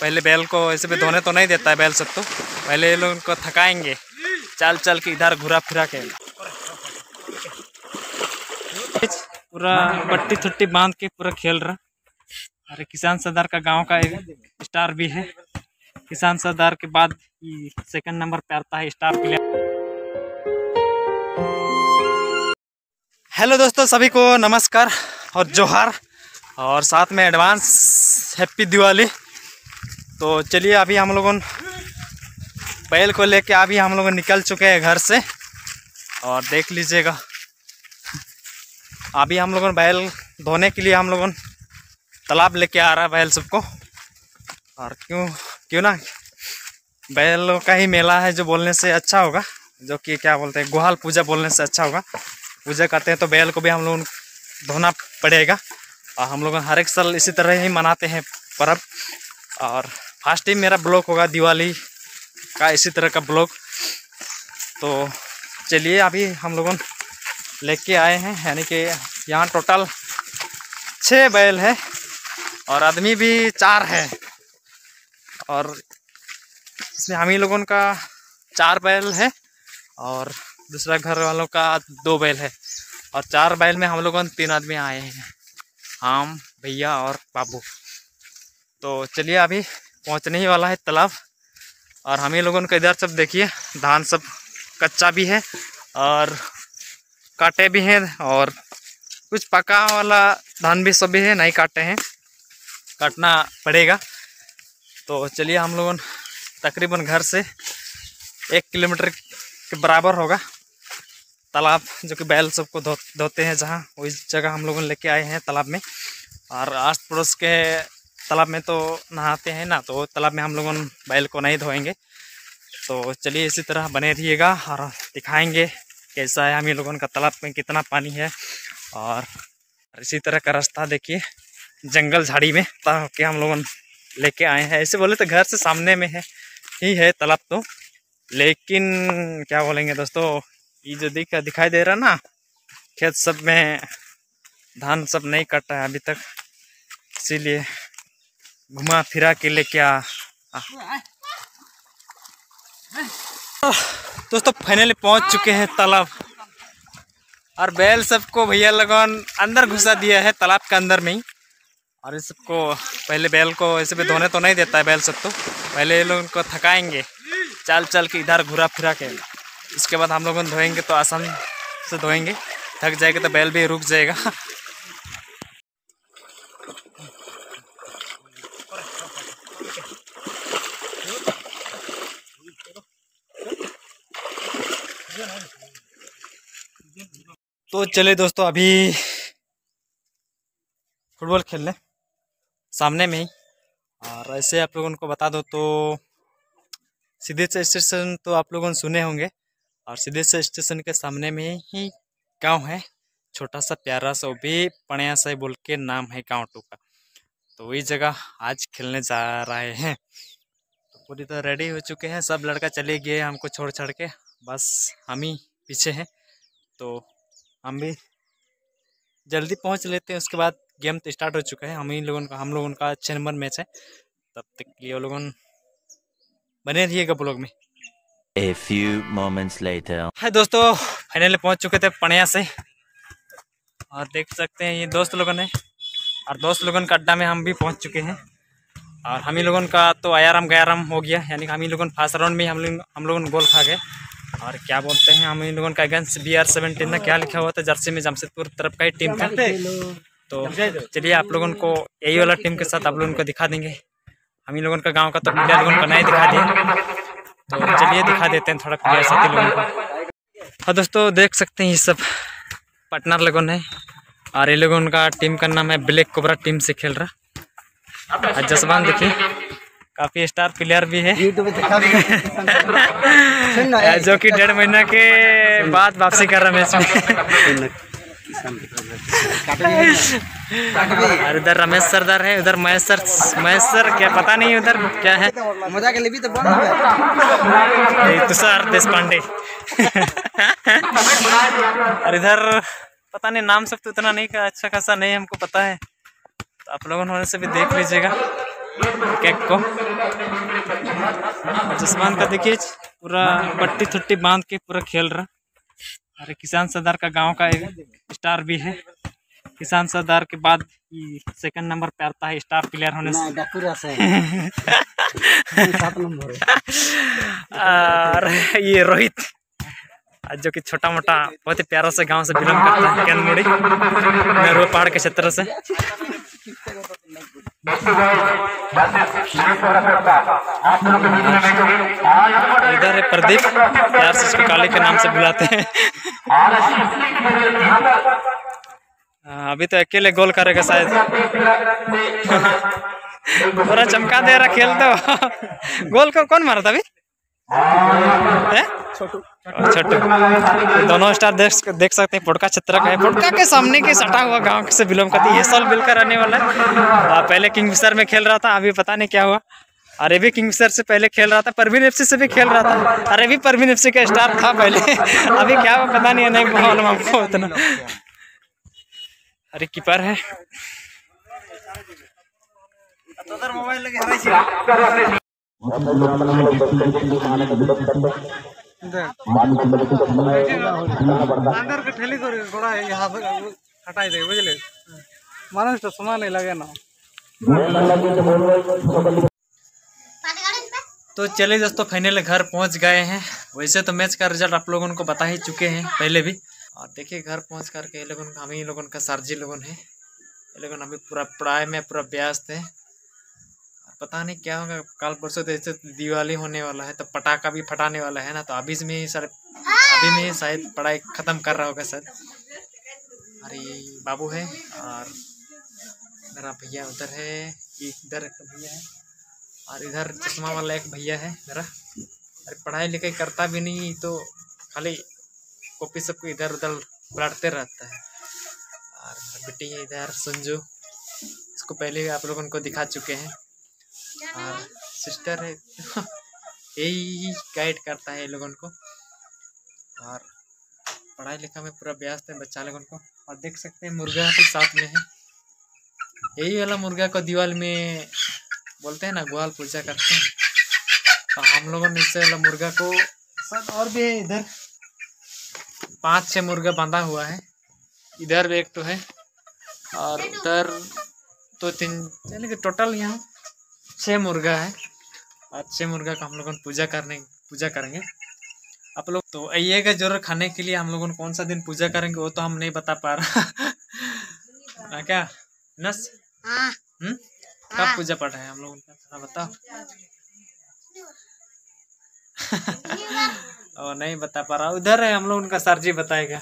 पहले बैल को ऐसे भी धोने तो नहीं देता है बैल सब, तो पहले ये लोग उनको थकाएंगे चल चल के इधर घुरा फिरा के। पूरा पट्टी थुट्टी बांध के पूरा खेल रहा। अरे किसान सरदार का गांव का एक स्टार भी है। किसान सरदार के बाद सेकंड नंबर पे आता है स्टार प्लेयर। हेलो दोस्तों, सभी को नमस्कार और जोहार, और साथ में एडवांस हैप्पी दिवाली। तो चलिए अभी हम लोगों बैल को लेके अभी हम लोग निकल चुके हैं घर से, और देख लीजिएगा अभी हम लोगों बैल धोने के लिए हम लोगों तालाब लेके आ रहा है बैल सबको। और क्यों ना बैल का ही मेला है जो बोलने से अच्छा होगा, जो कि क्या बोलते हैं गुहाल पूजा बोलने से अच्छा होगा। पूजा करते हैं तो बैल को भी हम लोग धोना पड़ेगा, और हम लोग हर एक साल इसी तरह ही मनाते हैं पर्व। और फर्स्ट टाइम मेरा ब्लॉग होगा दिवाली का, इसी तरह का ब्लॉग। तो चलिए अभी हम लोगों लेके आए हैं, यानी कि यहाँ टोटल 6 बैल है और आदमी भी 4 है, और इसमें हम ही लोगों का 4 बैल है और दूसरा घर वालों का 2 बैल है, और 4 बैल में हम लोगों 3 आदमी आए हैं, हम भैया और बाबू। तो चलिए अभी पहुंचने ही वाला है तालाब। और हम ही लोगों का इधर सब देखिए धान सब कच्चा भी है और काटे भी हैं, और कुछ पका वाला धान भी सब भी है, नहीं काटे हैं, काटना पड़ेगा। तो चलिए हम लोगों तकरीबन घर से 1 किलोमीटर के बराबर होगा तालाब, जो कि बैल सबको धोते हैं, जहाँ उस जगह हम लोगों लेके आए हैं तालाब में। और आस पड़ोस के तालाब में तो नहाते हैं ना, तो तालाब में हम लोगों बैल को नहीं धोएंगे। तो चलिए इसी तरह बने रहिएगा और दिखाएंगे कैसा है हम ही लोगों का तालाब में कितना पानी है। और इसी तरह का रास्ता देखिए जंगल झाड़ी में के हम लोगों लेके आए हैं। ऐसे बोले तो घर से सामने में ही है तालाब, तो लेकिन क्या बोलेंगे दोस्तों, ये जो दिखाई दे रहा ना खेत सब में धान सब नहीं कटा है अभी तक, इसीलिए घुमा फिरा के लेके दोस्तों फाइनली पहुंच चुके हैं तालाब। और बैल सबको भैया लगन अंदर घुसा दिया है तालाब के अंदर में ही। और इस सबको पहले बैल को ऐसे भी धोने तो नहीं देता है बैल सब, तो पहले ये लोग उनको थकाएंगे चल चल के इधर घुरा फिरा के। इसके बाद हम लोग धोएंगे तो आसान से धोएंगे, थक जाएगा तो बैल भी रुक जाएगा। तो चले दोस्तों अभी फुटबॉल खेलने सामने में ही। और ऐसे आप लोगों को बता दो तो सीधे से स्टेशन तो आप लोगों ने सुने होंगे, और सीधे से स्टेशन के सामने में ही गांव है, छोटा सा प्यारा सा, वो भी पणिया सा बोल के नाम है गाँव टू का। तो वही जगह आज खेलने जा रहे हैं। तो पूरी तरह रेडी हो चुके हैं, सब लड़का चले गए हमको छोड़ छाड़ के, बस हम ही पीछे हैं। तो हम भी जल्दी पहुंच लेते हैं, उसके बाद गेम तो स्टार्ट हो चुका है। हम लोगों का 6 नंबर मैच है, तब तक ये लोगों बने रहिएगा ब्लॉग में। A few moments later. हाय दोस्तों, फाइनली पहुंच चुके थे पणिया से, और देख सकते हैं ये दोस्त लोगों ने, और दोस्त लोगों का अड्डा में हम भी पहुंच चुके हैं। और हम ही लोगों का तो आयाराम गयाराम हो गया, यानी कि हम ही लोगों फर्स्ट राउंड में हम लोगों गोल खा गए। और क्या बोलते हैं हम इन लोगों का अगेंस्ट BR17 में क्या लिखा हुआ था जर्सी में, जमशेदपुर तरफ का ही टीम था। तो चलिए आप लोगों को यही वाला टीम के साथ आप लोगों को दिखा देंगे। हम इन लोगों का गांव का तो प्लेयर लोगों को नहीं दिखा दिया, तो चलिए दिखा देते हैं थोड़ा प्लेयर साथी लोगों को। हाँ दोस्तों देख सकते हैं ये सब पार्टनर लोगों है, और ये लोगों का टीम का नाम है ब्लैक कोबरा टीम से खेल रहा। जसवान देखिए काफी स्टार प्लेयर भी है जो कि 1.5 महीना के बाद वापसी कर रहा मैच में। और इधर रमेश सरदार है, उधर महेश सर क्या पता नहीं उधर क्या है, तुषार देशपांडे। और इधर पता नहीं नाम सब तो इतना नहीं का अच्छा खासा नहीं हमको पता है, तो आप लोगों होने से भी देख लीजिएगा केक को। और जसमान का देखिए पूरा पट्टी थुट्टी बांध के पूरा खेल रहा। अरे किसान सरदार का गांव का एक स्टार भी है। किसान सरदार के बाद सेकंड नंबर पे आता है स्टार प्लेयर होने से। और ये रोहित जो कि छोटा मोटा बहुत ही प्यारा से गांव से बिलोंग करता है, केंदमुड़ी नेहरू पहाड़ के क्षेत्र से। इधर है प्रदीप, प्यार से इसको काले के नाम से बुलाते हैं। अभी तो अकेले गोल करेगा शायद। पूरा चमका दे रहा खेल तो। गोल को कौन मारा था अभी? छोटू। दोनों स्टार देख सकते हैं। पोटका क्षेत्र का है, पोटका के सामने के सटा हुआ गांव से बिलोंग करती है। ये साल मिलकर आने वाला है। पहले किंगफिशर में खेल रहा था, अभी पता नहीं क्या हुआ। अरे भी किंगफिशर से पहले खेल रहा था, परवीन एफसी से भी खेल रहा था। अरे भी परवीन एफसी का स्टार था पहले। अभी क्या हुआ पता नहीं है, नहीं मालूम हमको उतना। अरे कीपर है। मानुष तो समान नहीं लगे ना। तो चलिए दोस्तों, फाइनल घर पहुंच गए हैं। वैसे तो मैच का रिजल्ट आप लोगों को बता ही चुके हैं पहले भी। और देखिए घर पहुंच करके ये लोगों हम ही लोगों का सरजी लोगों है। ये लोगों अभी पूरा पढ़ाई में पूरा व्यस्त है। पता नहीं क्या होगा, कल परसों तो ऐसे दिवाली होने वाला है तो पटाखा भी फटाने वाला है ना, तो अभी में ही शायद पढ़ाई खत्म कर रहा होगा शायद। अरे बाबू है और मेरा भैया उधर है, इधर एक भैया है और इधर चश्मा वाला एक भैया है मेरा। अरे पढ़ाई लिखाई करता भी नहीं, तो खाली कॉपी सबको इधर उधर पलटते रहता है। और मेरा बेटी है इधर संजू, इसको पहले आप लोगों को दिखा चुके हैं। और सिस्टर है, यही गाइड करता है ये लोगों को। और पढ़ाई लिखाई में पूरा व्यस्त है बच्चा लोगों को। और देख सकते हैं मुर्गा भी साथ में है। यही वाला मुर्गा को दीवाल में बोलते हैं ना, ग्वाल पूजा करते हैं। तो हम लोगों ने इससे वाला मुर्गा को सब, और भी है इधर 5-6 मुर्गा बांधा हुआ है। इधर भी एक तो है और उधर तो 3, यानी कि टोटल यहाँ 6 मुर्गा है। और 6 मुर्गा का हम लोग पूजा करेंगे। आप लोग तो आइएगा जरूर खाने के लिए। हम लोग कौन सा दिन पूजा करेंगे वो तो हम नहीं बता पा रहा। क्या नस कब पूजा पाठ है हम लोगों का, थोड़ा बताओ। और नहीं बता पा रहा, उधर है हम लोग उनका सरजी बताएगा।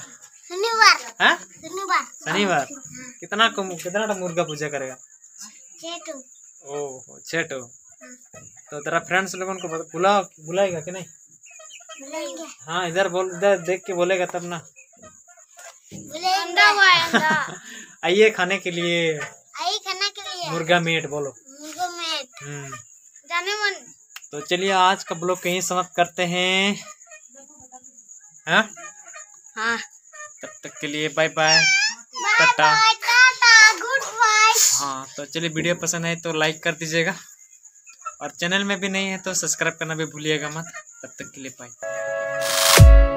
शनिवार कितना मुर्गा पूजा करेगा? 6 ओह 6। तो तेरा फ्रेंड्स लोगों को बुलाएगा कि नहीं? बुलाएंगे। हाँ इधर बोल, इधर देख के बोलेगा तब ना। आइए खाने के लिए, मुर्गा मीट बोलो। जाने मन। तो चलिए आज का ब्लॉग कहीं समाप्त करते हैं। हाँ तब तक के लिए bye bye, tata, goodbye. हाँ तो चलिए वीडियो पसंद है तो लाइक कर दीजिएगा और चैनल में भी नहीं है तो सब्सक्राइब करना भी भूलिएगा मत। तब तक के लिए बाय।